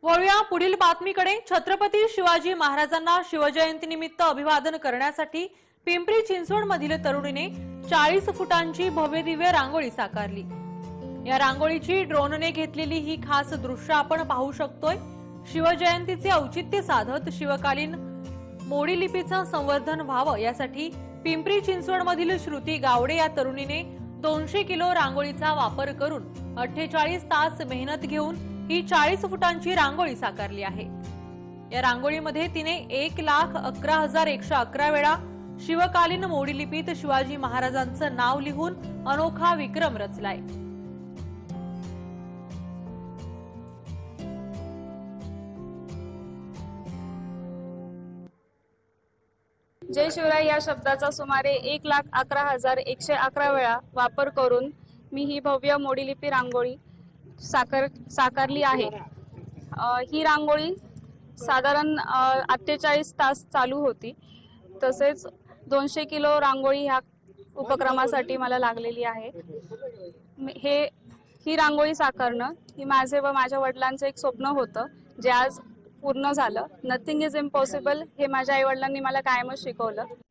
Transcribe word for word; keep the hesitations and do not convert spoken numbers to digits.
वळूया पुढील बातमीकडे। छत्रपती शिवाजी महाराजांना शिवजयंतीनिमित्त अभिवादन करण्यासाठी पिंपरी चिंचवड मधील तरुणीने चाळीस फुटांची भव्यदिव्य रांगोळी साकारली। या रांगोळीची ड्रोनने घेतलेली ही खास दृश्य आपण पाहू शकतोय। शिवजयंतीचे औचित्य साधत शिवकालीन मोडी लिपीचं संवर्धन व्हावं यासाठी पिंपरी चिंचवड मधील श्रुती गावडे या तरुणीने दोनशे किलो रांगोळीचा वापर करून अठ्ठेचाळीस तास मेहनत घेऊन ही चाळीस फुटांची रांगोळी साकारली आहे। या रांगोळीमध्ये तिने एक लाख अकरा हजार एकशे अकरा वेळा शिवकालीन मोडी लिपीत शिवाजी महाराजांचं नाव लिहून अनोखा विक्रम रचलाय। जय शिवराय या शब्दाचा सुमारे एक लाख अकरा हजार एकशे अकरा वेळा वापर करून मी ही भव्य मोडी लिपी रांगोळी साकार साकारली आहे। ही रांगोळी साधारण अठ्ठेचाळीस तास चालू होती। तसेच दोनशे किलो रांगोळी ह्या उपक्रमासाठी मला लागलेली आहे। हे ही रांगोळी साकारणं ही माझे व माझ्या वडिलांचं एक स्वप्न होतं, जे आज पूर्ण झालं। नथिंग इज इम्पॉसिबल हे माझ्या आई वडिलांनी मला कायमच शिकवलं।